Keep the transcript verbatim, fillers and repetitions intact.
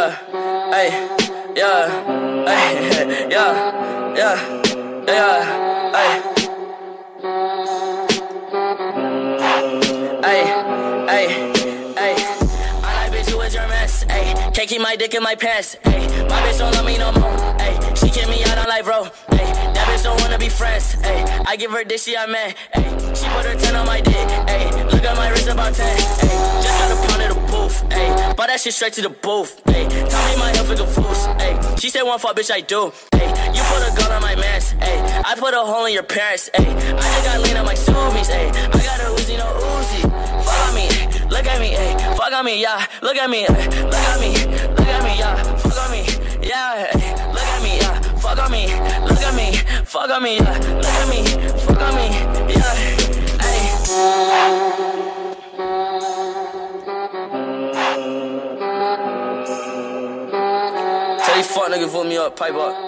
yeah, ay, yeah, ay, yeah, yeah, yeah, ay, ay, ay, ay. I like bitch who is your mess, ay. Can't keep my dick in my pants, ay. My bitch don't love me no more, ay. She kick me out on life, bro, ay. That bitch don't wanna be friends, ay. I give her dick, she a man, ay. She put her ten on my dick, ay. Look at my wrist about ten, ay. Just got a pound of the booth, ay. Bought that shit straight to the booth, ay. Tell me my health is a fool, ay. She said one fuck, bitch, I do, ay. You put a gun on my mans, ay. I put a hole in your parents, ay. I just got lean on my Subies, ay. I got a Uzi, no Uzi. Fuck on me, look at me, ay. Fuck on me, yeah. Look at me, ay. Look at me, look at me, yeah. Fuck on me, yeah. Ay. Look at me, yeah. Fuck on me, look at me, fuck on me, yeah. Look at me, fuck on me, yeah. Ay. Tell these fuck niggas put me up, pipe up.